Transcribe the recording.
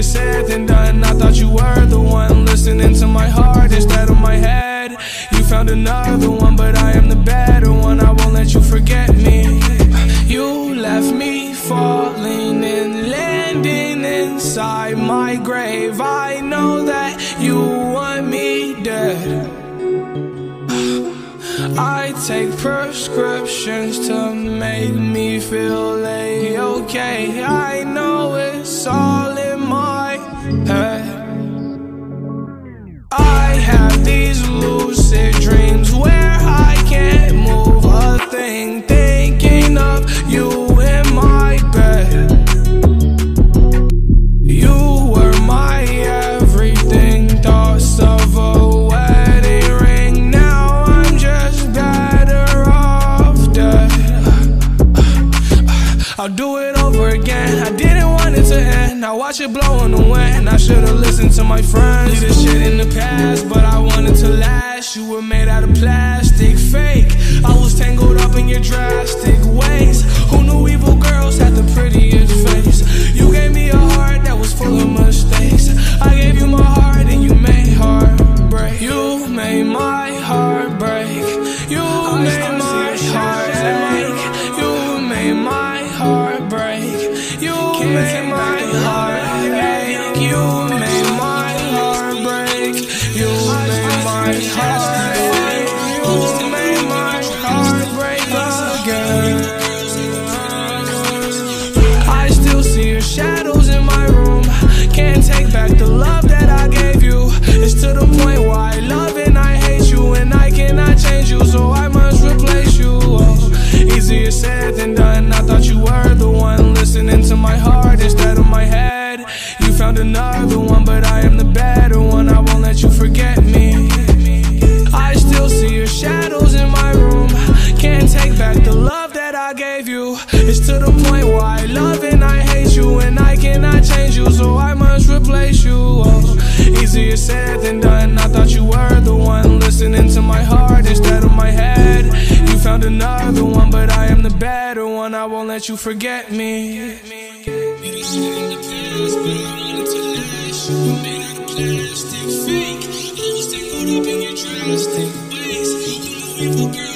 Easier said than done. I thought you were the one listening to my heart instead of my head. You found another one, but I am the better one. I won't let you forget me. You left me falling and landing inside my grave. I know that you want me dead. I take prescriptions to make me feel A-okay. I know it's all in my head. I have these lucid dreams where I can't move a thing, thinking of you in my bed. You were my everything, thoughts of a wedding ring. Now I'm just better off dead. I'll do it over again. I didn't want it to end. Now watch it blow in the wind. I should've listened to my friends. Leave this shit in the past, but I wanted to last. You were made out of plastic, fake. I was tangled up in your drastic ways. Who knew evil girls had the prettiest face? You gave me a heart that was full of mistakes. I gave you my heart and you made heartbreak. You made my heart break. You made my heart ache. You made my heart break. You made my heart ache. You made my heart break. You made my heart ache. You made my heart break again. I still see your shadows in my room. Can't take back the love that I gave you. It's to the point where I love and I hate you, and I cannot change you, so I must replace you. Oh, easier said than done. I thought you were the one listening to my heart instead of my head. You found another one, but I am the better one. I won't let you forget me. I still see your shadows in my room. Can't take back the love that I gave you. It's to the point where I love and I hate you, and I cannot change you, so I must replace you. Oh, easier said than done. I thought you were the one listening to my heart instead of my head. You found another one, but I am the better one. I won't let you forget me. Plastic, fake. I was tangled up in your drastic ways.